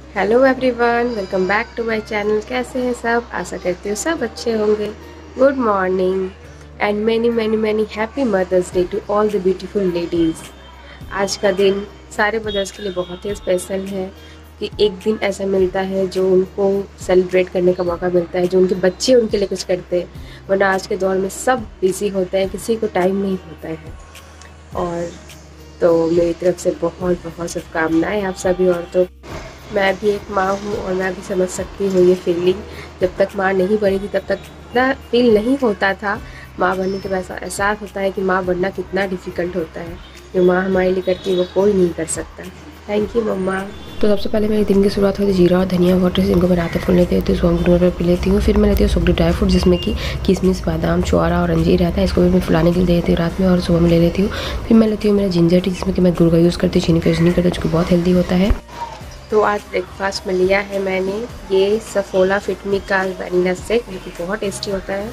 Hello everyone, welcome back to my channel. कैसे हैं सब? आशा करती हूँ सब अच्छे होंगे। Good morning and many many many happy mothers day to all the beautiful ladies. आज का दिन सारे मदर्स के लिए बहुत ही स्पेशल है कि एक दिन ऐसा मिलता है जो उनको सेलिब्रेट करने का मौका मिलता है, जो उनके बच्चे उनके लिए कुछ करते हैं। वरना आज के दौर में सब बिजी होते हैं, किसी को टाइम नहीं होता है। और तो मेरी तरफ से बहुत बहुत शुभकामनाएं आप सभी औरतों। मैं भी एक माँ हूँ और मैं भी समझ सकती हूँ ये फीलिंग। जब तक माँ नहीं बनी थी तब तक इतना फील नहीं होता था। माँ बनने के बाद ऐसा एहसास होता है कि माँ बनना कितना डिफ़िकल्ट होता है। जो माँ हमारे लिए करती है वो कोई नहीं कर सकता। थैंक यू मम्मा। तो सबसे पहले मेरे दिन की शुरुआत होती है जीरा और धनिया वाटर से। इनको बनाते फूल लेती हूँ, सौंफ वाटर पी लेती हूँ। फिर मैं लेती हूँ सुगड़ी ड्राई फ्रूट जिसमें कि किशमिश, बादाम, छुआरा और अंजीर रहता है। इसको भी मैं फुलाने के लिए दे देती हूँ रात में और सुबह में ले लेती हूँ। फिर मैं लेती हूँ मेरा जिंजर टी जिसमें कि मैं गुड़ का यूज़ करती हूँ, चीनी का यूज़ नहीं करती, जो कि बहुत हेल्दी होता है। तो आज ब्रेकफास्ट में लिया है मैंने ये सफोला फिटमी का वनीला शेक, जो कि बहुत टेस्टी होता है।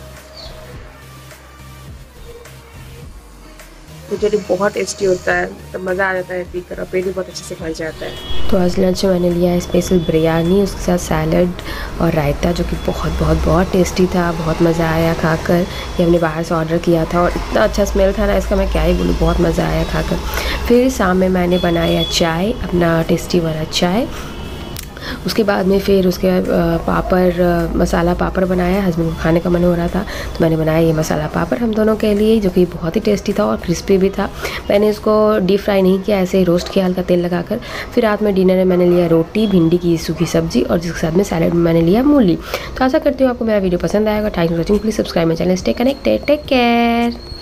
मुझे भी बहुत टेस्टी होता है, तो मज़ा आ जाता है पीकर और पेट भी बहुत अच्छे से भर जाता है। तो आज लंच में मैंने लिया है स्पेशल बिरयानी, उसके साथ सैलड और रायता, जो कि बहुत बहुत बहुत टेस्टी था। बहुत मज़ा आया खाकर। ये हमने बाहर से ऑर्डर किया था और इतना अच्छा स्मेल था ना इसका, मैं क्या ही बोलूँ, बहुत मज़ा आया खाकर। फिर शाम में मैंने बनाया चाय, अपना टेस्टी वाला चाय। उसके बाद में फिर उसके पापड़, मसाला पापड़ बनाया। हस्बैंड को खाने का मन हो रहा था तो मैंने बनाया ये मसाला पापड़ हम दोनों के लिए, जो कि बहुत ही टेस्टी था और क्रिस्पी भी था। मैंने इसको डीप फ्राई नहीं किया, ऐसे ही रोस्ट किया हल्का तेल लगाकर। फिर रात में डिनर में मैंने लिया रोटी, भिंडी की सूखी सब्जी और जिसके साथ में सैलड में मैंने लिया मूली। तो आशा करती हूँ आपको मेरा वीडियो पसंद आएगा। Thank you for watching. Please subscribe my channel, stay connected, take care.